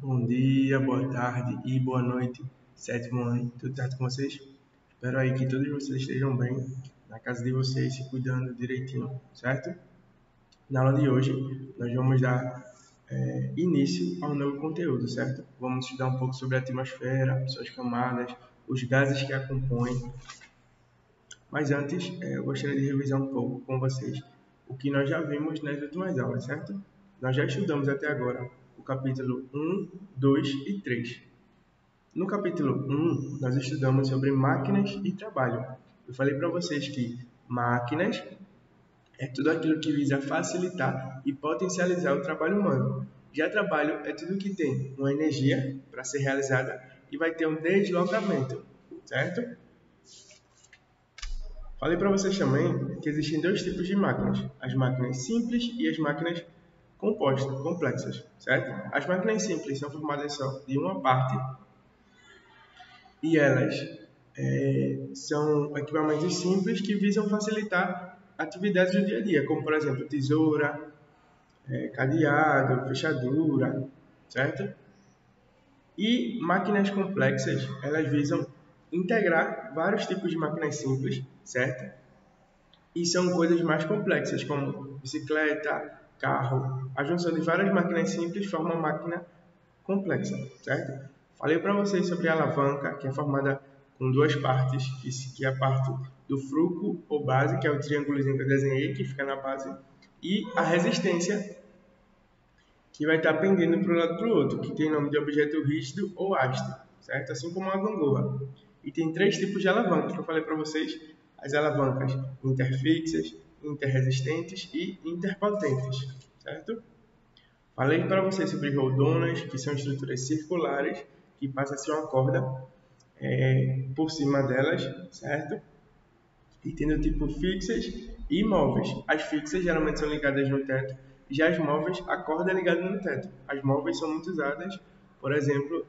Bom dia, boa tarde e boa noite, sétimo ano, tudo certo com vocês? Espero aí que todos vocês estejam bem, na casa de vocês, se cuidando direitinho, certo? Na aula de hoje, nós vamos dar início ao novo conteúdo, certo? Vamos estudar um pouco sobre a atmosfera, suas camadas, os gases que a compõem. Mas antes, eu gostaria de revisar um pouco com vocês o que nós já vimos nas últimas aulas, certo? Nós já estudamos até agora o capítulo 1, 2 e 3. No capítulo 1, nós estudamos sobre máquinas e trabalho. Eu falei para vocês que máquinas é tudo aquilo que visa facilitar e potencializar o trabalho humano. Já trabalho é tudo que tem uma energia para ser realizada e vai ter um deslocamento, certo? Falei para vocês também que existem dois tipos de máquinas, as máquinas simples e as máquinas compostas, complexas, certo? As máquinas simples são formadas só de uma parte e elas são equipamentos simples que visam facilitar atividades do dia a dia, como por exemplo tesoura, cadeado, fechadura, certo? E máquinas complexas, elas visam integrar vários tipos de máquinas simples, certo? E são coisas mais complexas, como bicicleta, carro. A junção de várias máquinas simples forma uma máquina complexa, certo? Falei para vocês sobre a alavanca, que é formada com duas partes, que é a parte do fruco ou base, que é o triângulozinho que eu desenhei, que fica na base, e a resistência, que vai estar pendendo para um lado para o outro, que tem nome de objeto rígido ou haste, certo? Assim como a gangorra. E tem três tipos de alavancas que eu falei para vocês: as alavancas interfixas, interresistentes e interpotentes, certo? Falei para vocês sobre roldonas, que são estruturas circulares, que passa a ser uma corda por cima delas, certo? E tendo tipo fixas e móveis. As fixas geralmente são ligadas no teto, já as móveis, a corda é ligada no teto. As móveis são muito usadas, por exemplo,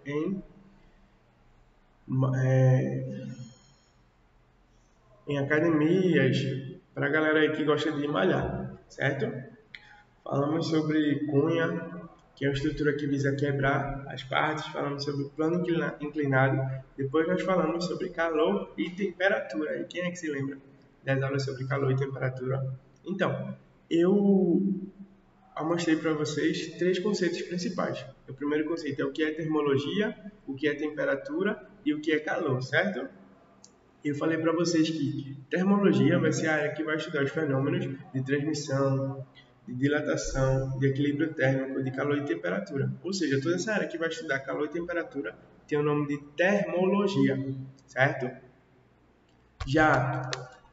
em academias, para a galera aí que gosta de malhar, certo? Falamos sobre cunha, que é uma estrutura que visa quebrar as partes. Falamos sobre o plano inclinado. Depois nós falamos sobre calor e temperatura. E quem é que se lembra das aulas sobre calor e temperatura? Então, eu mostrei para vocês três conceitos principais. O primeiro conceito é o que é termologia, o que é temperatura e o que é calor, certo? Eu falei para vocês que termologia vai ser a área que vai estudar os fenômenos de transmissão, de dilatação, de equilíbrio térmico, de calor e temperatura. Ou seja, toda essa área que vai estudar calor e temperatura tem o nome de termologia, certo? Já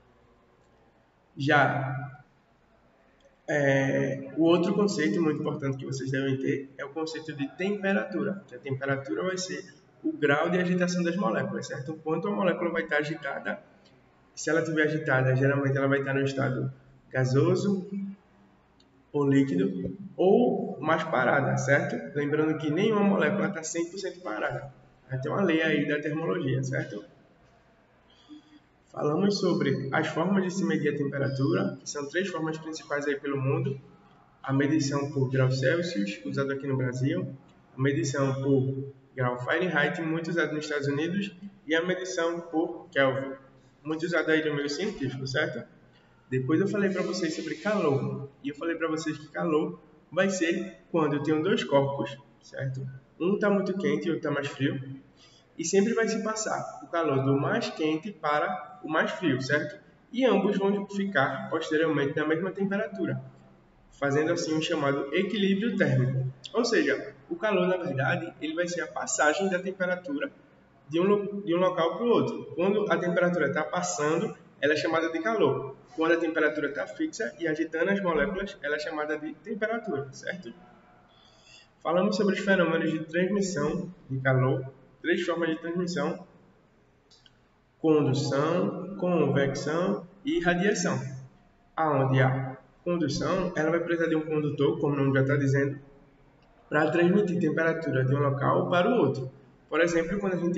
o outro conceito muito importante que vocês devem ter é o conceito de temperatura, que a temperatura vai ser o grau de agitação das moléculas, certo? O quanto a molécula vai estar agitada. Se ela estiver agitada, geralmente ela vai estar no estado gasoso ou líquido, ou mais parada, certo? Lembrando que nenhuma molécula está 100% parada. Vai ter uma lei aí da termologia, certo? Falamos sobre as formas de se medir a temperatura, que são três formas principais aí pelo mundo. A medição por grau Celsius, usada aqui no Brasil, a medição por grau Fahrenheit, muito usada nos Estados Unidos, e a medição por Kelvin, muito usada aí no meio científico, certo? Depois eu falei para vocês sobre calor, e eu falei para vocês que calor vai ser quando eu tenho dois corpos, certo? Um está muito quente e o outro está mais frio, e sempre vai se passar o calor do mais quente para o mais frio, certo? E ambos vão ficar posteriormente na mesma temperatura, fazendo assim um chamado equilíbrio térmico. Ou seja, o calor, na verdade, ele vai ser a passagem da temperatura de um local para o outro. Quando a temperatura está passando, ela é chamada de calor. Quando a temperatura está fixa e agitando as moléculas, ela é chamada de temperatura, certo? Falamos sobre os fenômenos de transmissão de calor, três formas de transmissão: condução, convecção e radiação. Aonde a condução, ela vai precisar de um condutor, como o nome já está dizendo, para transmitir temperatura de um local para o outro. Por exemplo, quando a gente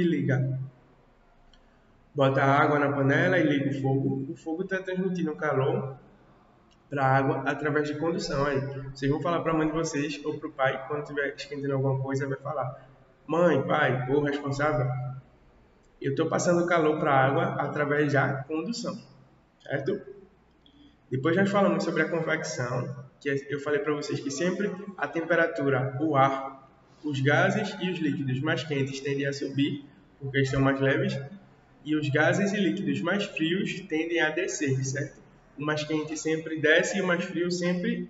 bota água na panela e liga o fogo está transmitindo calor para a água através de condução. Aí, vocês vão falar para a mãe de vocês ou para o pai, quando estiver esquentando alguma coisa, vai falar: mãe, pai, ou responsável, eu estou passando calor para a água através da condução, certo? Depois nós falamos sobre a convecção, que eu falei para vocês que sempre a temperatura, o ar, os gases e os líquidos mais quentes tendem a subir, porque eles são mais leves, e os gases e líquidos mais frios tendem a descer, certo? O mais quente sempre desce e o mais frio sempre...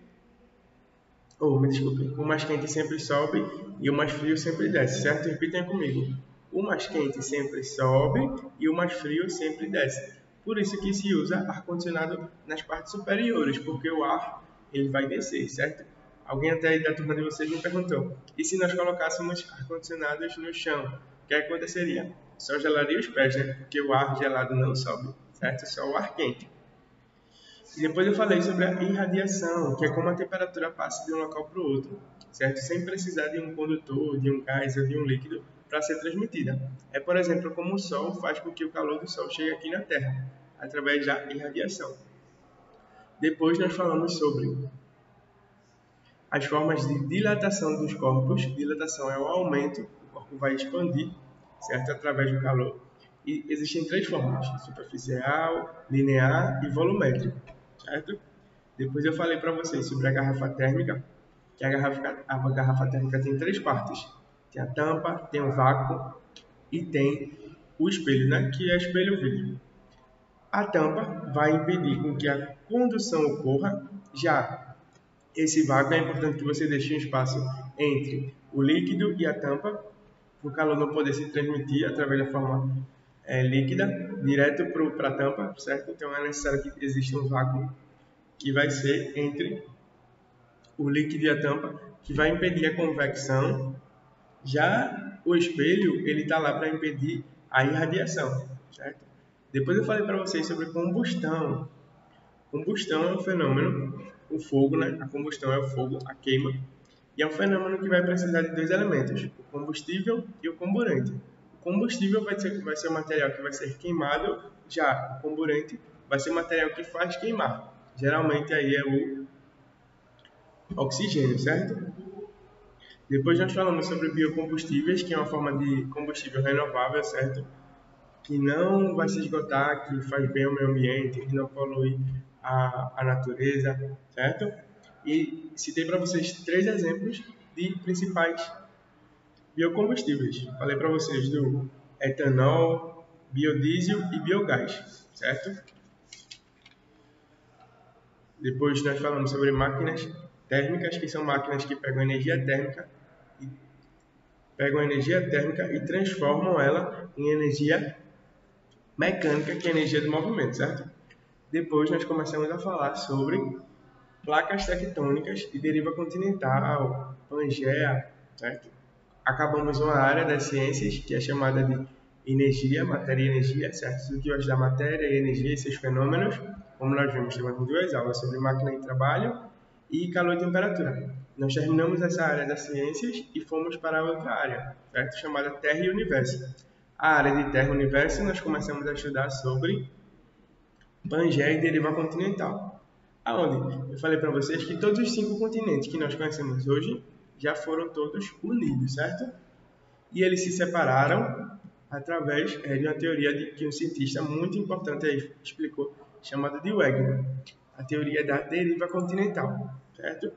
me desculpe. O mais quente sempre sobe e o mais frio sempre desce, certo? Repitem comigo. O mais quente sempre sobe e o mais frio sempre desce. Por isso que se usa ar-condicionado nas partes superiores, porque o ar ele vai descer, certo? Alguém até aí da turma de vocês me perguntou: e se nós colocássemos ar-condicionados no chão, o que aconteceria? Só gelaria os pés, né? Porque o ar gelado não sobe, certo? Só o ar quente. E depois eu falei sobre a irradiação, que é como a temperatura passa de um local para o outro, certo? Sem precisar de um condutor, de um gás ou de um líquido para ser transmitida. É, por exemplo, como o Sol faz com que o calor do Sol chegue aqui na Terra, através da irradiação. Depois nós falamos sobre as formas de dilatação dos corpos. Dilatação é o aumento, o corpo vai expandir, certo? Através do calor. E existem 3 formas: superficial, linear e volumétrico, certo? Depois eu falei para vocês sobre a garrafa térmica, que a garrafa térmica tem 3 partes. Tem a tampa, tem o vácuo e tem o espelho, né? Que é espelho vidro. A tampa vai impedir com que a condução ocorra. Já esse vácuo é importante que você deixe um espaço entre o líquido e a tampa, para o calor não poder se transmitir através da forma líquida direto para a tampa, certo? Então é necessário que exista um vácuo que vai ser entre o líquido e a tampa, que vai impedir a convecção. Já o espelho, ele está lá para impedir a irradiação, certo? Depois eu falei para vocês sobre combustão. Combustão é um fenômeno, o fogo, né? A combustão é o fogo, a queima, e é um fenômeno que vai precisar de 2 elementos, o combustível e o comburente. O combustível vai ser o material que vai ser queimado, já o comburente vai ser o material que faz queimar. Geralmente aí é o oxigênio, certo? Depois nós falamos sobre biocombustíveis, que é uma forma de combustível renovável, certo? Que não vai se esgotar, que faz bem ao meio ambiente, que não polui a natureza, certo? E citei para vocês 3 exemplos de principais biocombustíveis. Falei para vocês do etanol, biodiesel e biogás, certo? Depois nós falamos sobre máquinas térmicas, que são máquinas que pegam energia térmica e transformam ela em energia mecânica, que é a energia do movimento, certo? Depois nós começamos a falar sobre placas tectônicas e deriva continental, Pangeia, certo? Acabamos uma área das ciências que é chamada de energia, matéria e energia, certo? Estudos da matéria e energia e seus fenômenos, como nós vimos, temos 2 aulas sobre máquina e trabalho e calor e temperatura. Nós terminamos essa área das ciências e fomos para outra área, certo? Chamada Terra e Universo. A área de Terra e Universo nós começamos a estudar sobre Pangeia e deriva continental. Aonde eu falei para vocês que todos os 5 continentes que nós conhecemos hoje já foram todos unidos, certo? E eles se separaram através de uma teoria que um cientista muito importante aí explicou, chamada de Wegener, a teoria da deriva continental, certo?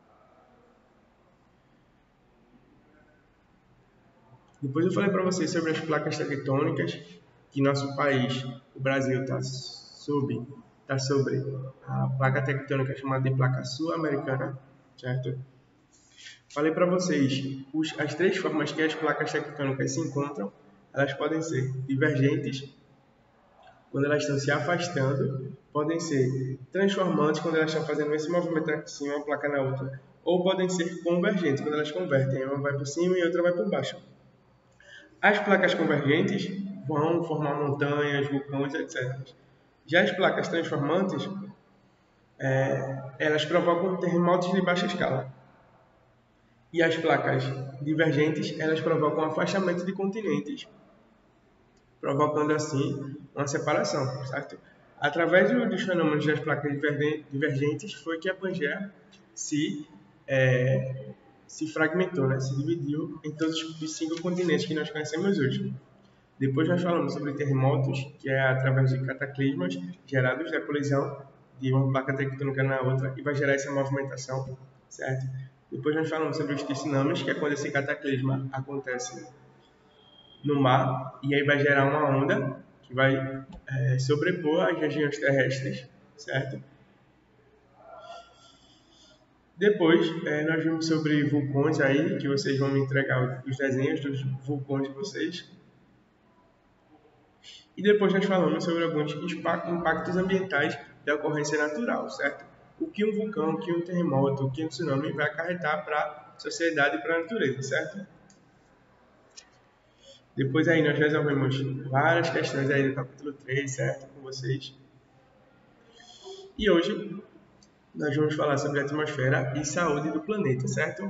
Depois eu falei para vocês sobre as placas tectônicas, que nosso país, o Brasil, está sobre a placa tectônica chamada de placa sul-americana, certo? Falei para vocês as 3 formas que as placas tectônicas se encontram. Elas podem ser divergentes, quando elas estão se afastando, podem ser transformantes, quando elas estão fazendo esse movimento assim, uma placa na outra, ou podem ser convergentes, quando elas convertem, uma vai por cima e outra vai por baixo. As placas convergentes vão formar montanhas, vulcões, etc. Já as placas transformantes, elas provocam terremotos de baixa escala. E as placas divergentes, elas provocam afastamento de continentes, provocando assim uma separação, certo? Através dos fenômenos das placas divergentes foi que a Pangeia se fragmentou, né? Se dividiu em todos os 5 continentes que nós conhecemos hoje. Depois nós falamos sobre terremotos, que é através de cataclismas gerados da colisão de uma placa tectônica na outra e vai gerar essa movimentação, certo? Depois nós falamos sobre os tsunamis, que é quando esse cataclisma acontece no mar e aí vai gerar uma onda que vai sobrepor as regiões terrestres, certo? Depois, nós vimos sobre vulcões aí, que vocês vão me entregar os desenhos dos vulcões de vocês. E depois nós falamos sobre alguns impactos ambientais da ocorrência natural, certo? O que um vulcão, o que um terremoto, o que um tsunami vai acarretar para a sociedade e para a natureza, certo? Depois aí nós resolvemos várias questões aí do capítulo 3, certo? Com vocês. E hoje nós vamos falar sobre a atmosfera e saúde do planeta, certo?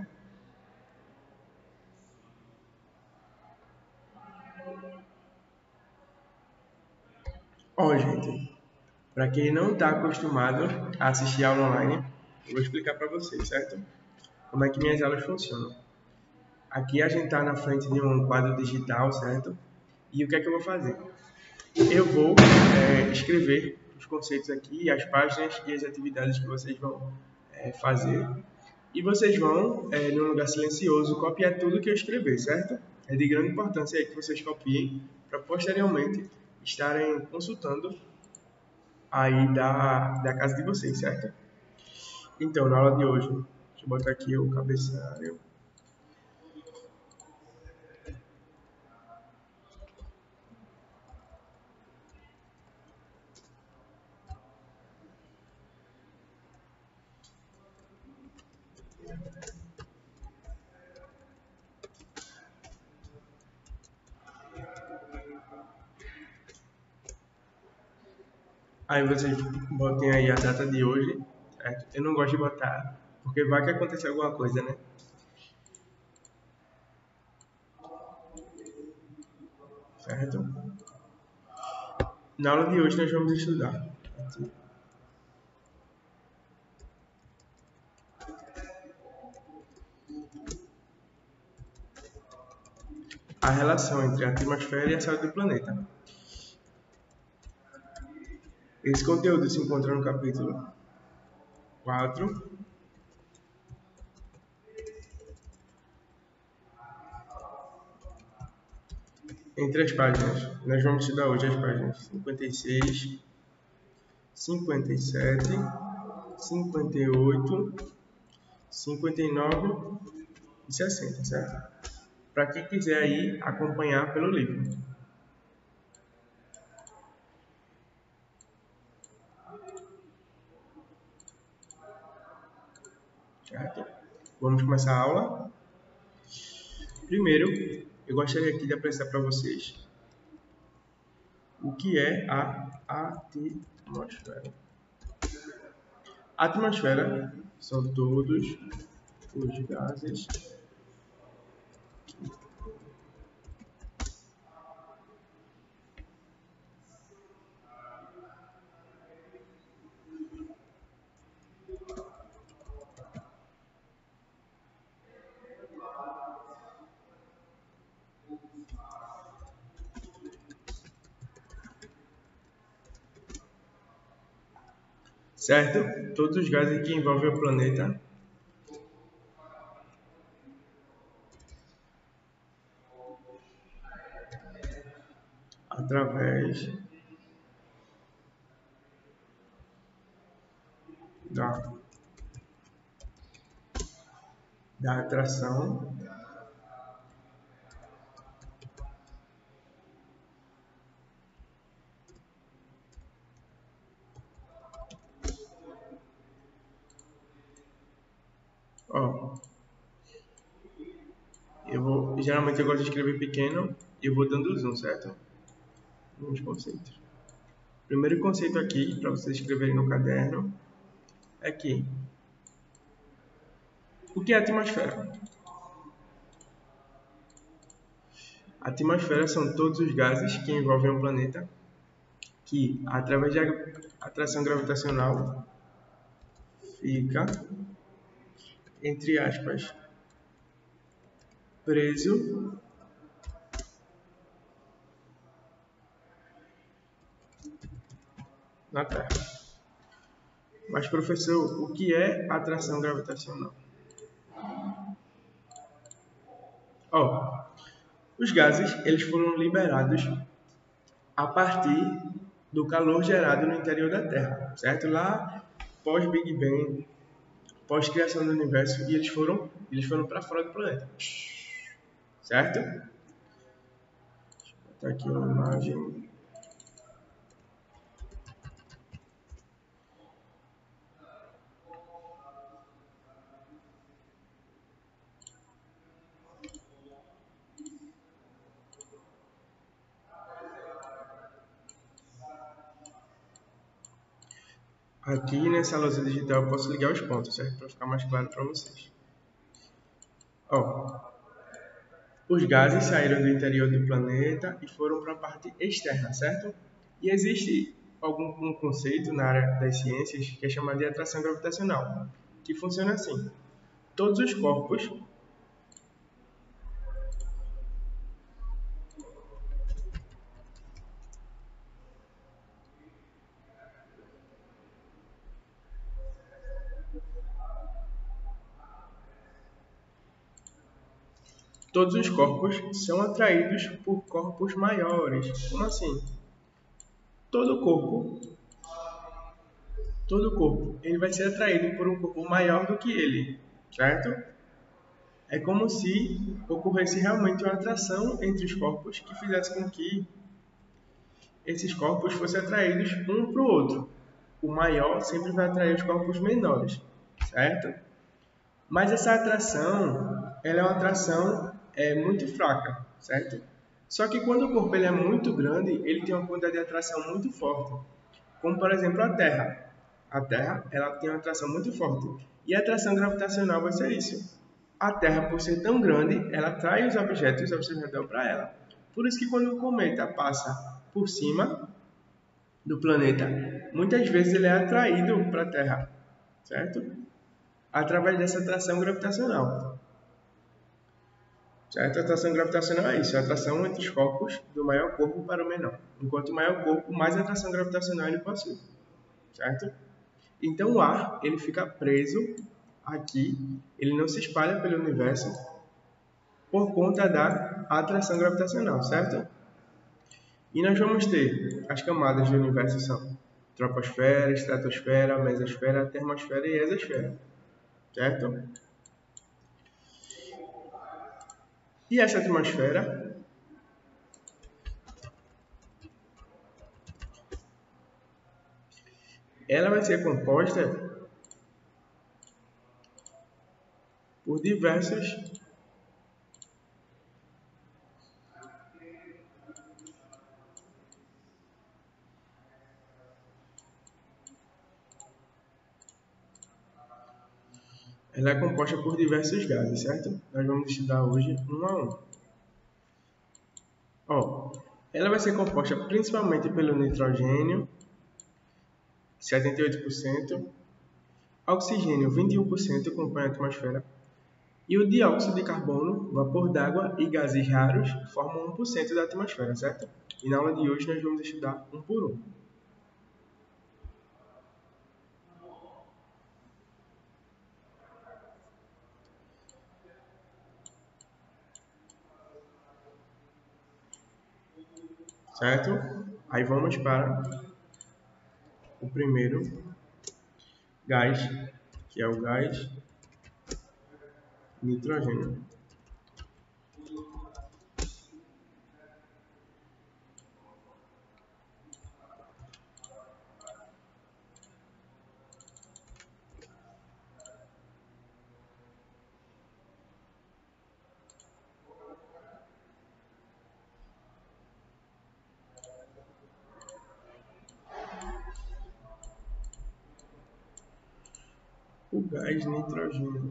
Ó, gente, para quem não está acostumado a assistir aula online, eu vou explicar para vocês, certo? Como é que minhas aulas funcionam. Aqui a gente está na frente de um quadro digital, certo? E o que é que eu vou fazer? Eu vou escrever os conceitos aqui, as páginas e as atividades que vocês vão fazer. E vocês vão, num lugar silencioso, copiar tudo que eu escrever, certo? É de grande importância aí que vocês copiem para posteriormente estarem consultando aí da casa de vocês, certo? Então, na aula de hoje, deixa eu botar aqui o cabeçalho. Aí vocês botem aí a data de hoje, certo? Eu não gosto de botar, porque vai que acontecer alguma coisa, né? Certo? Na aula de hoje nós vamos estudar a relação entre a atmosfera e a saúde do planeta. Esse conteúdo se encontra no capítulo 4. Entre as páginas, nós vamos estudar hoje as páginas 56, 57, 58, 59 e 60, certo? Para quem quiser aí acompanhar pelo livro. Certo? Vamos começar a aula. Primeiro, eu gostaria aqui de apresentar para vocês o que é a atmosfera. A atmosfera são todos os gases certo? Todos os gases que envolvem o planeta através da atração geralmente eu gosto de escrever pequeno e eu vou dando zoom, certo? Alguns conceitos. Primeiro conceito aqui, para vocês escreverem no caderno, é que o que é a atmosfera? A atmosfera são todos os gases que envolvem o planeta que, através da atração gravitacional, fica, entre aspas, preso na Terra. Mas, professor, o que é atração gravitacional? Os gases eles foram liberados a partir do calor gerado no interior da Terra, certo? Lá, pós-Big Bang, pós-criação do universo, e eles foram para fora do planeta, certo? Vou botar aqui uma imagem. Aqui nessa lousa digital eu posso ligar os pontos, certo? Para ficar mais claro para vocês. Os gases saíram do interior do planeta e foram para a parte externa, certo? E existe algum conceito na área das ciências que é chamado de atração gravitacional, que funciona assim. Todos os corpos são atraídos por corpos maiores. Como assim? Todo corpo, ele vai ser atraído por um corpo maior do que ele, certo? É como se ocorresse realmente uma atração entre os corpos que fizesse com que esses corpos fossem atraídos um para o outro. O maior sempre vai atrair os corpos menores, certo? Mas essa atração, ela é uma atração muito fraca, certo? Só que quando o corpo ele é muito grande, ele tem uma quantidade de atração muito forte. Como, por exemplo, a Terra. A Terra ela tem uma atração muito forte. E a atração gravitacional vai ser isso. A Terra, por ser tão grande, ela atrai os objetos ao seu redor para ela. Por isso que quando o cometa passa por cima do planeta, muitas vezes ele é atraído para a Terra, certo? Através dessa atração gravitacional. Certo? A atração gravitacional é isso, a atração entre os corpos do maior corpo para o menor. Enquanto o maior corpo, mais atração gravitacional ele possui. Certo? Então o ar ele fica preso aqui, ele não se espalha pelo universo por conta da atração gravitacional, certo? E nós vamos ter as camadas do universo são troposfera, estratosfera, mesosfera, termosfera e exosfera, certo? E essa atmosfera ela vai ser composta por diversos ela é composta por diversos gases, certo? Nós vamos estudar hoje um a um. Ela vai ser composta principalmente pelo nitrogênio, 78%, oxigênio, 21% compõe a atmosfera, e o dióxido de carbono, vapor d'água e gases raros formam 1% da atmosfera, certo? E na aula de hoje nós vamos estudar um por um. Certo? Aí vamos para o primeiro gás, que é o gás nitrogênio. O gás nitrogênio.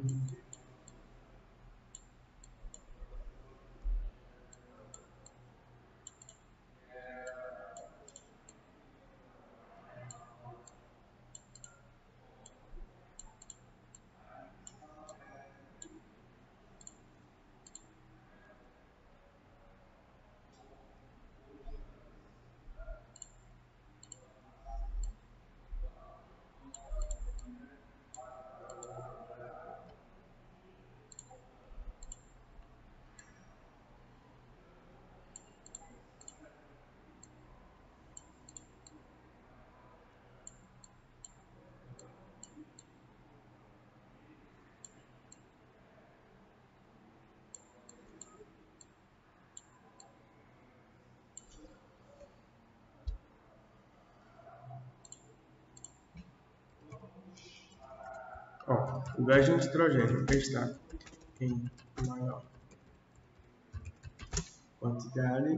Ó, o gás de nitrogênio está em maior quantidade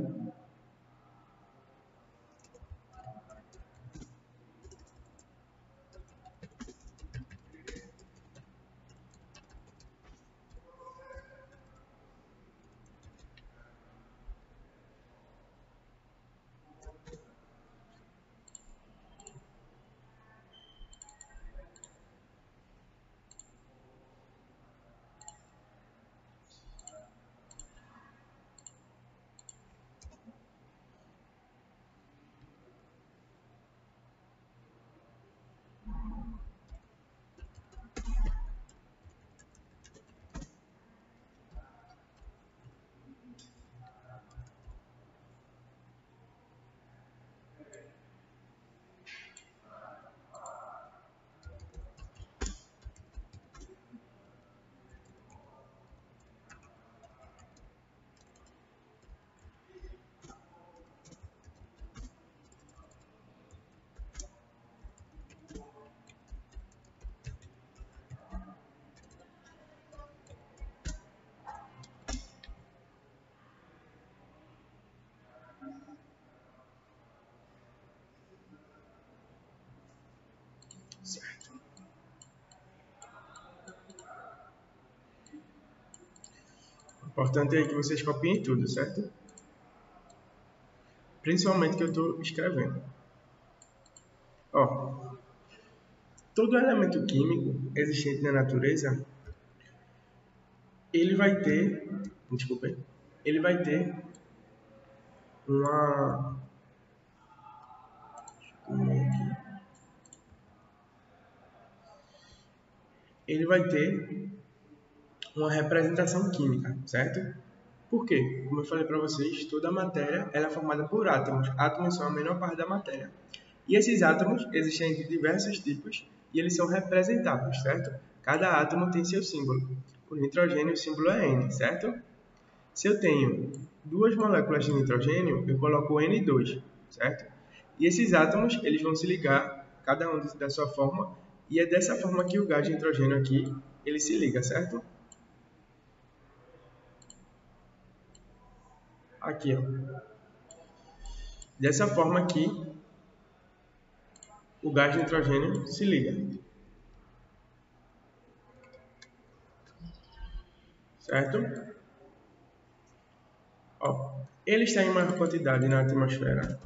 certo. O importante é que vocês copiem tudo, certo? Principalmente que eu estou escrevendo. Ó, todo elemento químico existente na natureza, ele vai ter, desculpe, ele vai ter uma, ele vai ter uma representação química, certo? Por quê? Como eu falei para vocês, toda a matéria ela é formada por átomos. Átomos são a menor parte da matéria. E esses átomos existem de diversos tipos e eles são representáveis, certo? Cada átomo tem seu símbolo. O nitrogênio, o símbolo é N, certo? Se eu tenho duas moléculas de nitrogênio, eu coloco N2, certo? E esses átomos eles vão se ligar, cada um da sua forma, e é dessa forma que o gás de nitrogênio aqui ele se liga, certo? Aqui, ó. Dessa forma aqui, o gás de nitrogênio se liga, certo? Ó, ele está em maior quantidade na atmosfera,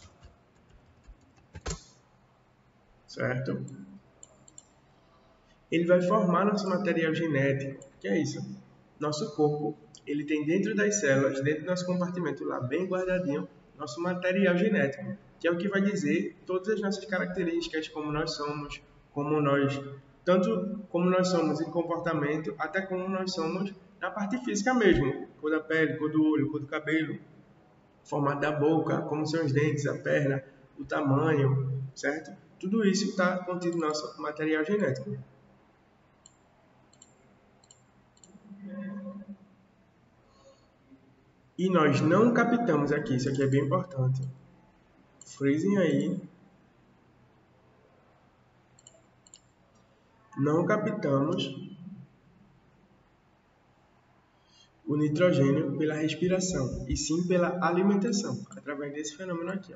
certo? Ele vai formar nosso material genético. Que é isso? Nosso corpo, ele tem dentro das células, dentro do nosso compartimento lá, bem guardadinho, nosso material genético, que é o que vai dizer todas as nossas características, como nós somos, tanto como nós somos em comportamento, até como nós somos na parte física mesmo, cor da pele, cor do olho, cor do cabelo, formato da boca, como são os dentes, a perna, o tamanho, certo? Tudo isso está contido no nosso material genético. E nós não captamos aqui, isso aqui é bem importante. Frisem aí. Não captamos o nitrogênio pela respiração, e sim pela alimentação, através desse fenômeno aqui. Ó.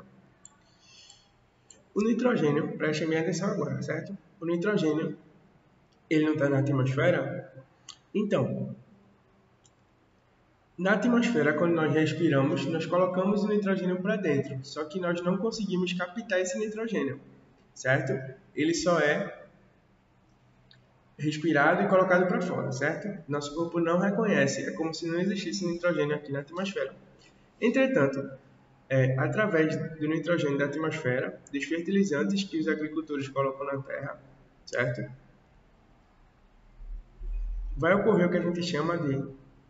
O nitrogênio, prestem bem atenção agora, certo? O nitrogênio, ele não está na atmosfera? Então, na atmosfera, quando nós respiramos, nós colocamos o nitrogênio para dentro, só que nós não conseguimos captar esse nitrogênio, certo? Ele só é respirado e colocado para fora, certo? Nosso corpo não reconhece, é como se não existisse nitrogênio aqui na atmosfera. Entretanto, através do nitrogênio da atmosfera, dos fertilizantes que os agricultores colocam na terra, certo? Vai ocorrer o que a gente chama de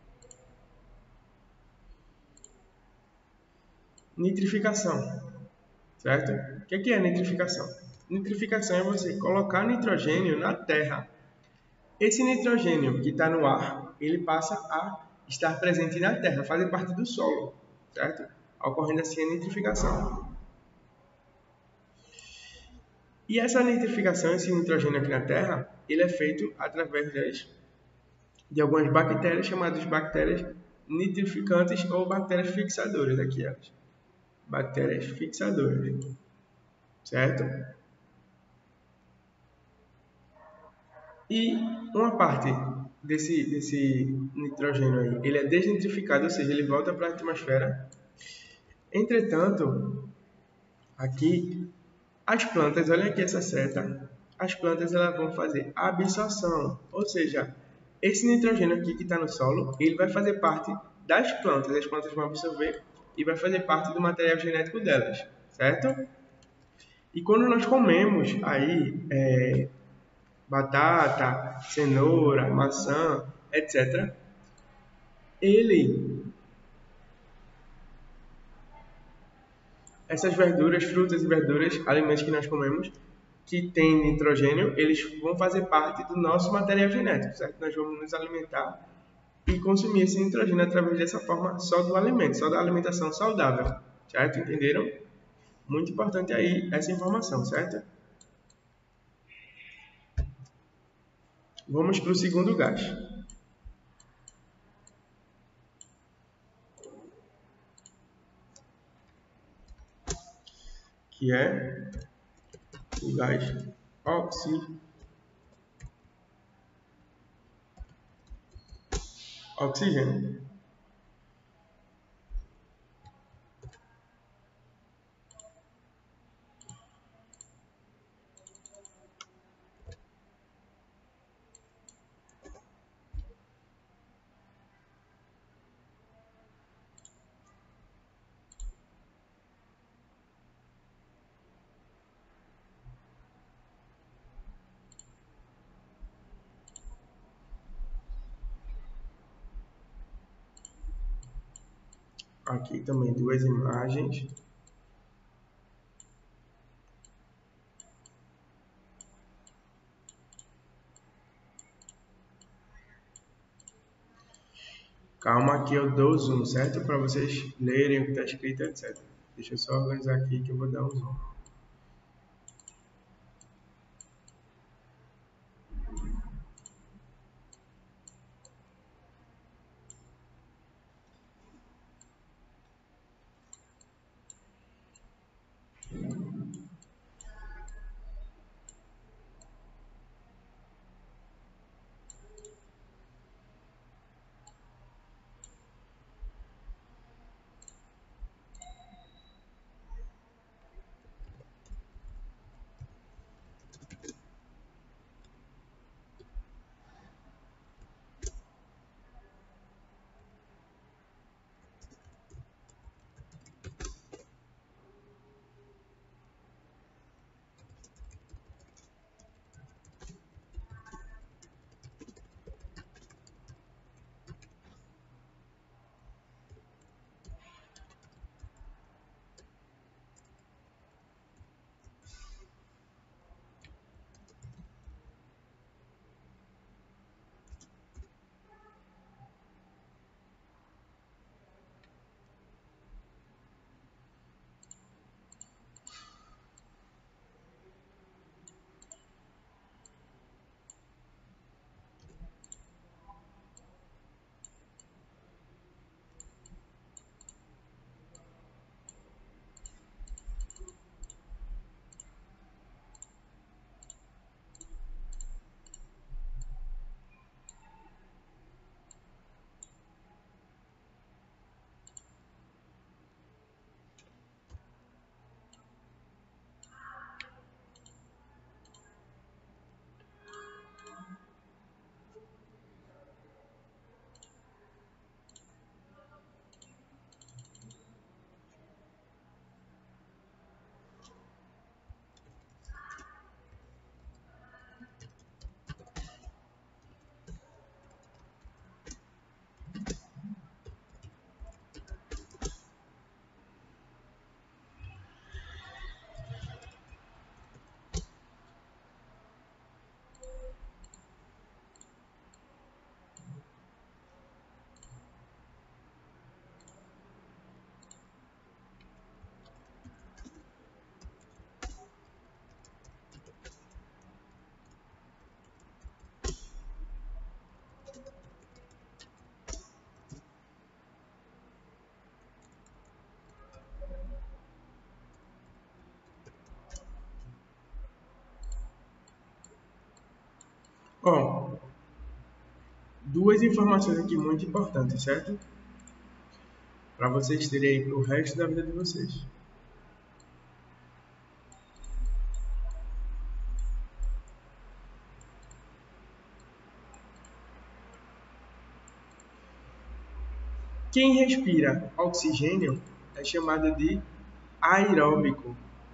nitrificação, certo? O que é nitrificação? Nitrificação é você colocar nitrogênio na terra. Esse nitrogênio que está no ar, ele passa a estar presente na terra, fazer parte do solo, certo? Ocorrendo assim a nitrificação. E essa nitrificação, esse nitrogênio aqui na terra, ele é feito através de algumas bactérias chamadas bactérias nitrificantes ou bactérias fixadoras, aqui elas. Bactérias fixadoras, certo? E uma parte desse nitrogênio aí, ele é desnitrificado, ou seja, ele volta para a atmosfera. Entretanto, aqui, as plantas, olha aqui essa seta, as plantas elas vão fazer absorção, ou seja, esse nitrogênio aqui que está no solo, ele vai fazer parte das plantas, as plantas vão absorver e vai fazer parte do material genético delas, certo? E quando nós comemos aí batata, cenoura, maçã, etc., ele, essas verduras, frutas e verduras, alimentos que nós comemos, que tem nitrogênio, eles vão fazer parte do nosso material genético, certo? Nós vamos nos alimentar e consumir esse nitrogênio através dessa forma só do alimento, só da alimentação saudável, certo? Entenderam? Muito importante aí essa informação, certo? Vamos para o segundo gás, que é o gás oxigênio. Aqui também duas imagens. Calma que eu dou zoom, certo? Para vocês lerem o que está escrito, etc. Deixa eu só organizar aqui que eu vou dar um zoom. Ó, duas informações aqui muito importantes, certo? Para vocês terem aí pro resto da vida de vocês. Quem respira oxigênio é chamado de aeróbico,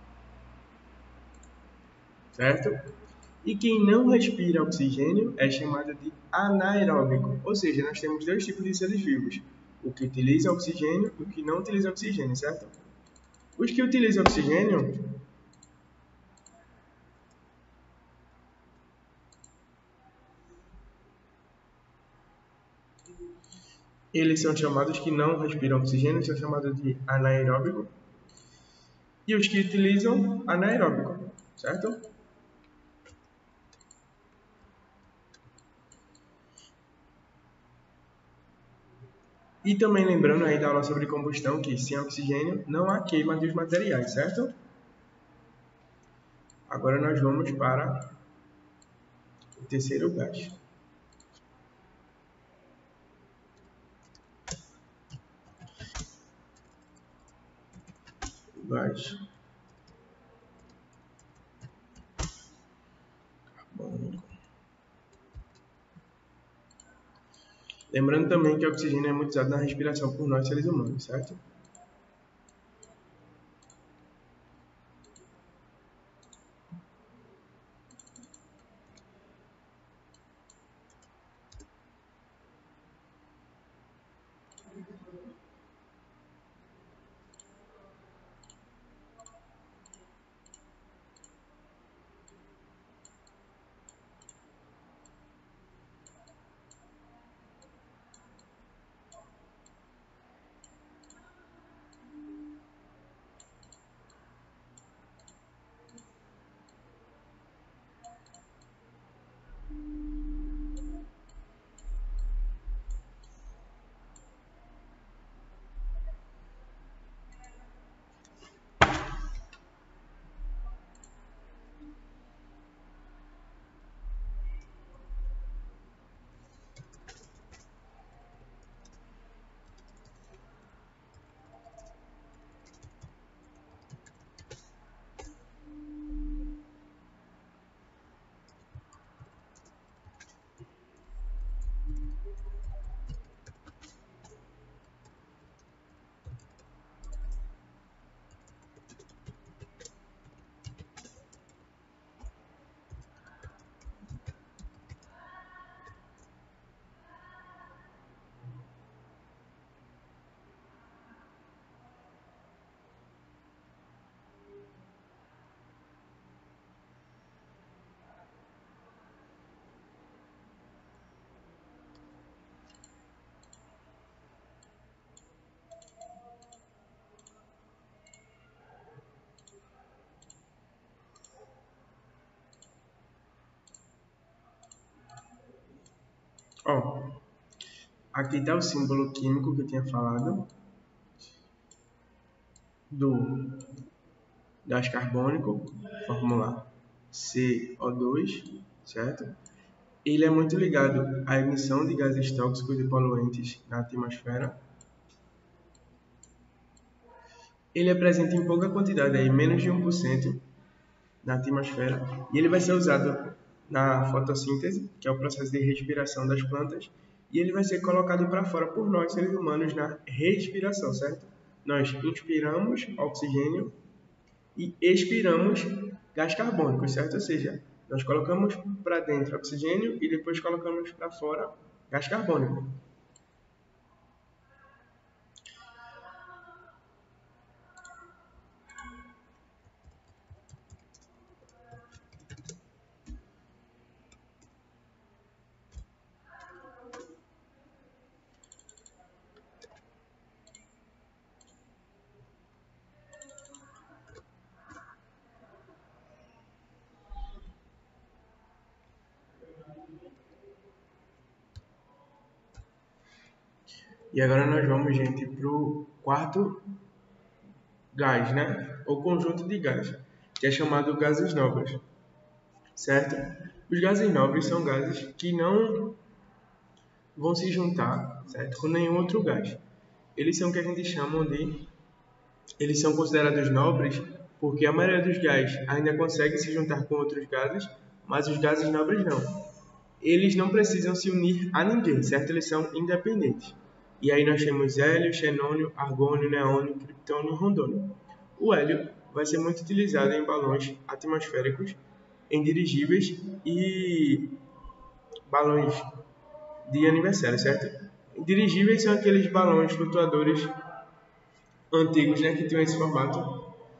certo? E quem não respira oxigênio é chamado de anaeróbico. Ou seja, nós temos dois tipos de seres vivos: o que utiliza oxigênio e o que não utiliza oxigênio, certo? Os que utilizam oxigênio, eles são chamados que não respiram oxigênio, são chamados de anaeróbico. E os que utilizam anaeróbico, certo? E também lembrando aí da aula sobre combustão que sem oxigênio não há queima dos materiais, certo? Agora nós vamos para o terceiro gás. O gás carbônico. Lembrando também que o oxigênio é muito usado na respiração por nós seres humanos, certo? Ó, aqui está o símbolo químico que eu tinha falado do gás carbônico, fórmula CO2, certo? Ele é muito ligado à emissão de gases tóxicos e poluentes na atmosfera. Ele é presente em pouca quantidade, aí, menos de 1% na atmosfera, e ele vai ser usado na fotossíntese, que é o processo de respiração das plantas, e ele vai ser colocado para fora por nós, seres humanos, na respiração, certo? Nós inspiramos oxigênio e expiramos gás carbônico, certo? Ou seja, nós colocamos para dentro oxigênio e depois colocamos para fora gás carbônico. E agora nós vamos, gente, para o quarto gás, né? Ou conjunto de gás, que é chamado gases nobres, certo? Os gases nobres são gases que não vão se juntar, certo, com nenhum outro gás. Eles são o que a gente chama de... Eles são considerados nobres porque a maioria dos gases ainda consegue se juntar com outros gases, mas os gases nobres não. Eles não precisam se unir a ninguém, certo? Eles são independentes. E aí nós temos hélio, xenônio, argônio, neônio, criptônio e rondônio. O hélio vai ser muito utilizado em balões atmosféricos, em dirigíveis e balões de aniversário, certo? Dirigíveis são aqueles balões flutuadores antigos, né, que tinham esse formato.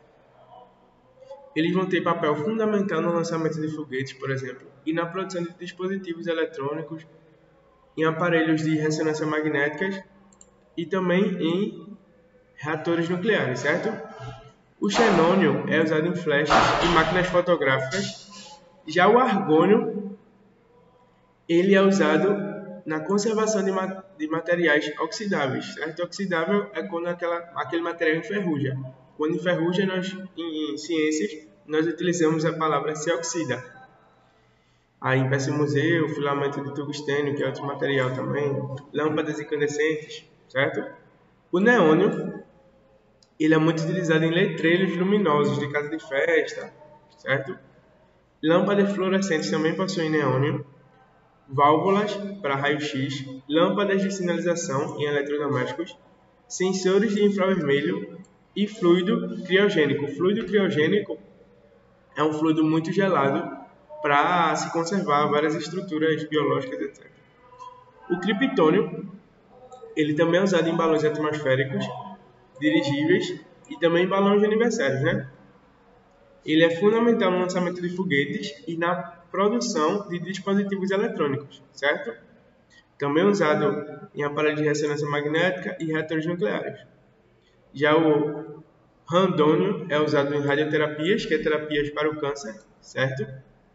Eles vão ter papel fundamental no lançamento de foguetes, por exemplo, e na produção de dispositivos eletrônicos, em aparelhos de ressonância magnéticas e também em reatores nucleares, certo? O xenônio é usado em flechas e máquinas fotográficas. Já o argônio, ele é usado na conservação de materiais oxidáveis, certo? Oxidável é quando aquele material enferruja. Quando enferruja, em ciências, nós utilizamos a palavra se oxida. Aí em peça museu, filamento de tungstênio, que é outro material também, lâmpadas incandescentes, certo? O neônio, ele é muito utilizado em letreiros luminosos de casa de festa, certo? Lâmpadas fluorescentes também possuem neônio. Válvulas para raio-x, lâmpadas de sinalização em eletrodomésticos, sensores de infravermelho e fluido criogênico. O fluido criogênico é um fluido muito gelado para se conservar várias estruturas biológicas, etc. O criptônio, ele também é usado em balões atmosféricos, dirigíveis e também em balões de aniversários, né? Ele é fundamental no lançamento de foguetes e na produção de dispositivos eletrônicos, certo? Também usado em aparelhos de ressonância magnética e reatores nucleares. Já o randônio é usado em radioterapias, que é terapias para o câncer, certo?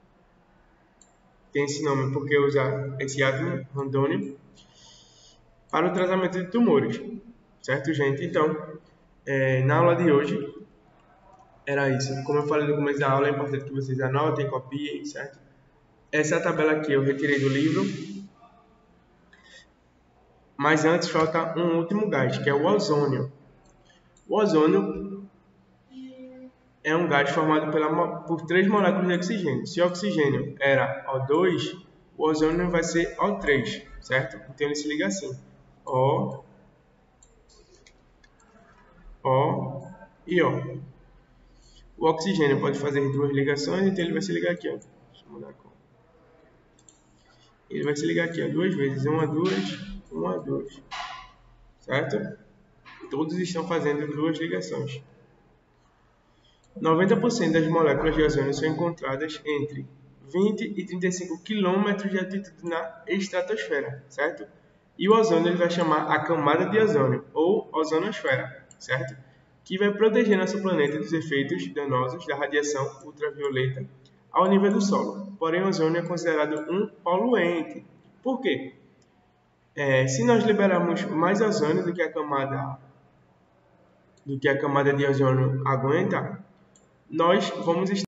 Tem esse nome porque usa esse átomo, randônio, para o tratamento de tumores, certo, gente? Então, na aula de hoje, era isso. Como eu falei no começo da aula, é importante que vocês anotem, copiem, certo? Essa é a tabela aqui, eu retirei do livro. Mas antes falta um último gás, que é o ozônio. O ozônio é um gás formado por 3 moléculas de oxigênio. Se o oxigênio era O2, o ozônio vai ser O3, certo? Então ele se liga assim. O e O. O oxigênio pode fazer 2 ligações, então ele vai se ligar aqui, ó. Deixa eu mudar a cor. Ele vai se ligar aqui, ó, 2 vezes, 1 a 2, 1 a 2. Certo? Todos estão fazendo 2 ligações. 90% das moléculas de ozônio são encontradas entre 20 e 35 km de altitude na estratosfera, certo? E o ozônio ele vai chamar a camada de ozônio, ou ozonosfera, certo? Que vai proteger nosso planeta dos efeitos danosos da radiação ultravioleta ao nível do solo. Porém, o ozônio é considerado um poluente. Por quê? Se nós liberarmos mais ozônio do que a camada de ozônio aguenta, nós vamos